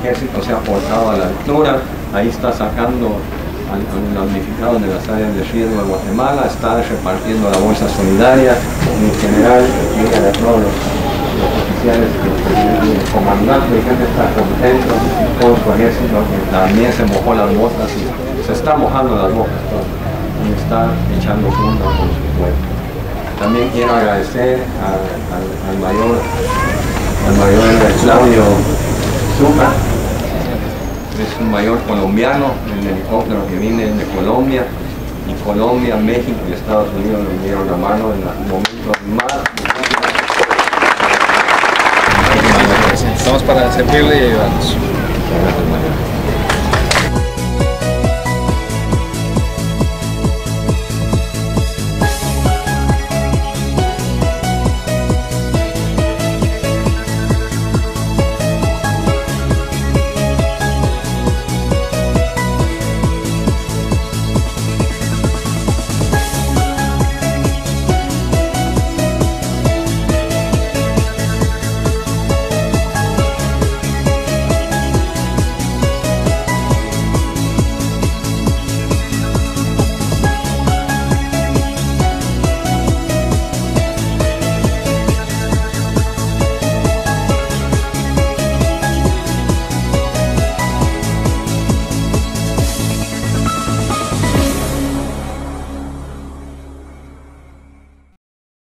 ejército se ha aportado a la altura. Ahí está sacando al damnificado de las áreas de riesgo de Guatemala, está repartiendo la bolsa solidaria. En general, mira de todos los oficiales, el comandante de gente está contento con su ejército, que también se mojó las botas y se está mojando las botas y está echando punta con su pueblo. También quiero agradecer al mayor Claudio Zucca. Es un mayor colombiano, el helicóptero que viene de Colombia, y Colombia, México y Estados Unidos le dieron la mano en los momentos más. Estamos para servirle y ayudarnos.